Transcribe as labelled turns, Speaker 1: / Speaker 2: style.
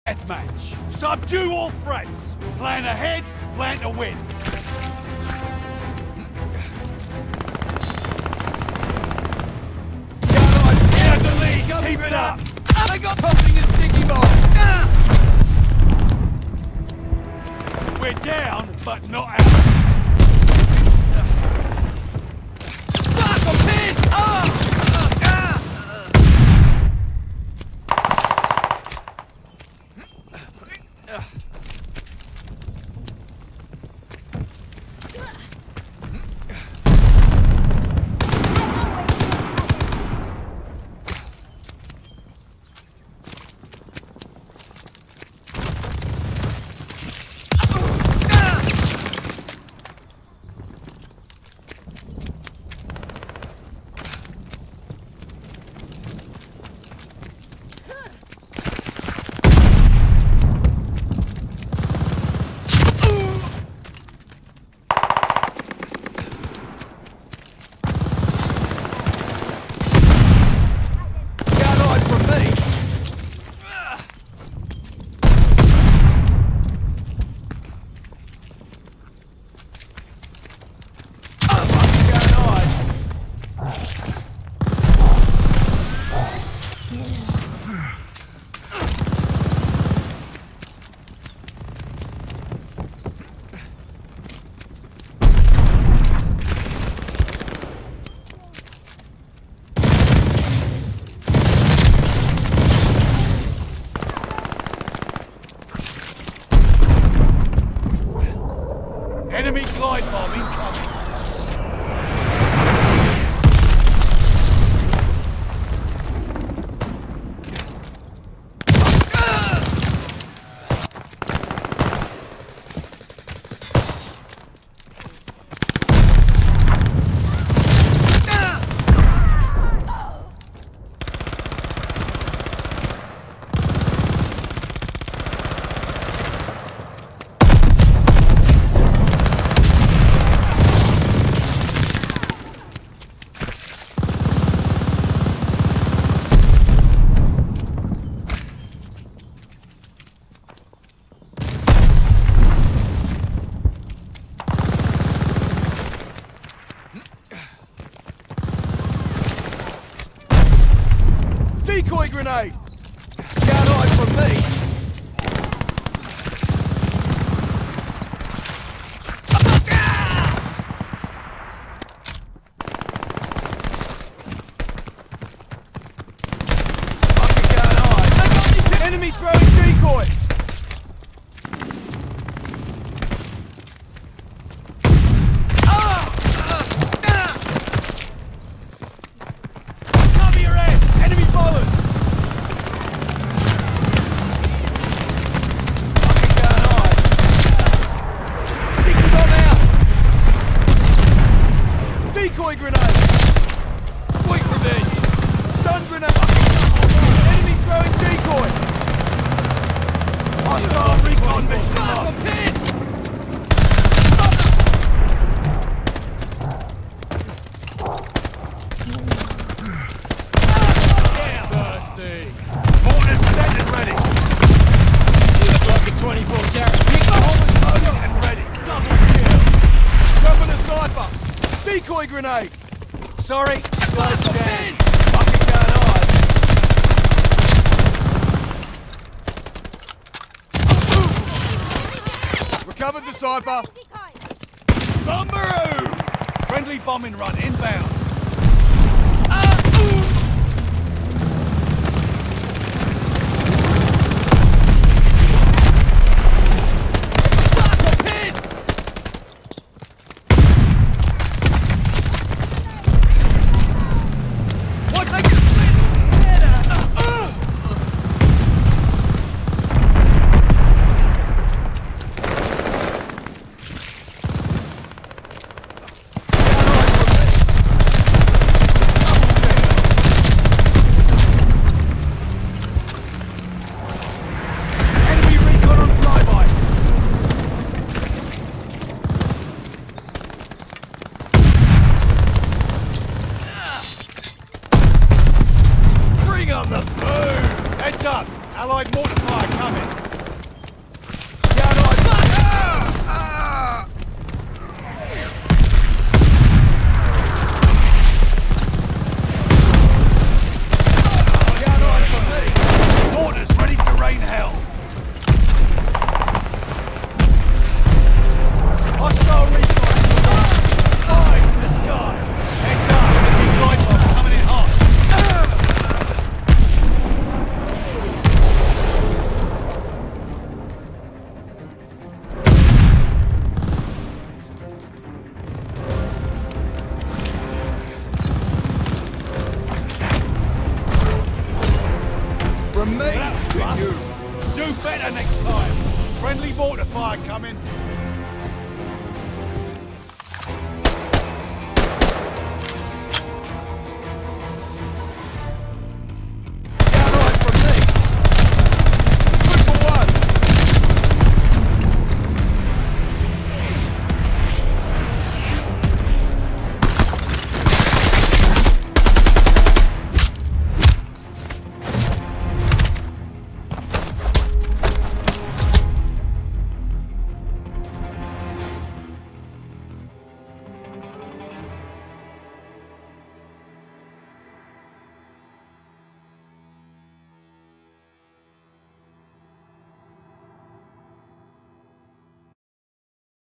Speaker 1: Deathmatch. Subdue all threats. Plan ahead, plan to win. Get out the lead, keep it up.
Speaker 2: I got tossing a sticky ball.
Speaker 1: We're down, but not out.
Speaker 2: Fuck, I'm pinned!
Speaker 1: Enemy glide bomb incoming.
Speaker 2: Decoy grenade! Can't hide from me! Fucking can't hide! Enemy throwing decoy!
Speaker 1: Cover your head! Enemy followers!
Speaker 2: Decoy grenade! Sweet revenge! Stun grenade! Enemy throwing decoy!
Speaker 1: Hostile recon mission
Speaker 2: I'm
Speaker 1: locked.
Speaker 2: pinned!
Speaker 1: Thirsty. Mortars set and ready.
Speaker 2: Like a 24 carry.
Speaker 1: Loaded and ready. Double kill.
Speaker 2: Dropping a cipher! Decoy grenade!
Speaker 1: Sorry, guys down.
Speaker 2: Fucking can't hide! Recovered the cipher!
Speaker 1: Bombaroo! Friendly bombing run inbound. better next time. Friendly mortar fire coming.